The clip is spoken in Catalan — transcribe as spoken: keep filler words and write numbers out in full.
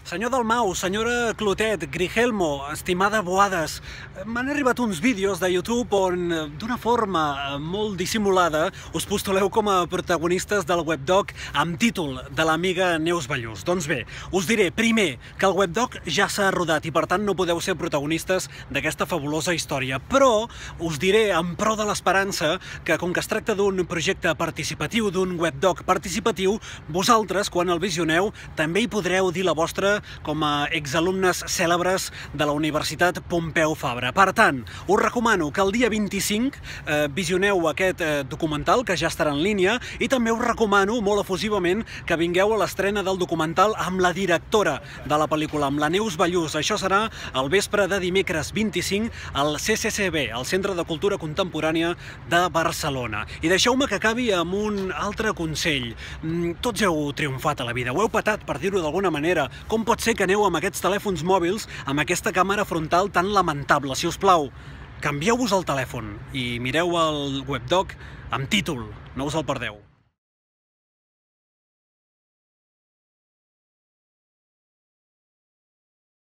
Senyor Dalmau, senyora Clotet, Grigelmo, estimada Boades, m'han arribat uns vídeos de YouTube on, d'una forma molt dissimulada, us postuleu com a protagonistes del webdoc amb títol de l'amiga Neus Ballús. Doncs bé, us diré, primer, que el webdoc ja s'ha rodat i per tant no podeu ser protagonistes d'aquesta fabulosa història, però us diré, en pro de l'esperança, que com que es tracta d'un projecte participatiu, d'un webdoc participatiu, vosaltres, quan el visioneu, també hi podreu dir la vostra com a exalumnes cèlebres de la Universitat Pompeu Fabra. Per tant, us recomano que el dia vint-i-cinc eh, visioneu aquest eh, documental, que ja estarà en línia, i també us recomano molt efusivament que vingueu a l'estrena del documental amb la directora de la pel·lícula, amb la Neus Ballús. Això serà al vespre de dimecres vint-i-cinc al C C C B, al Centre de Cultura Contemporània de Barcelona. I deixeu-me que acabi amb un altre consell. Tots heu triomfat a la vida, ho heu patat, per dir-ho d'alguna manera. Com pot ser que aneu amb aquests telèfons mòbils amb aquesta càmera frontal tan lamentable? Si us plau, canvieu-vos el telèfon i mireu el webdoc amb títol, no us el perdeu.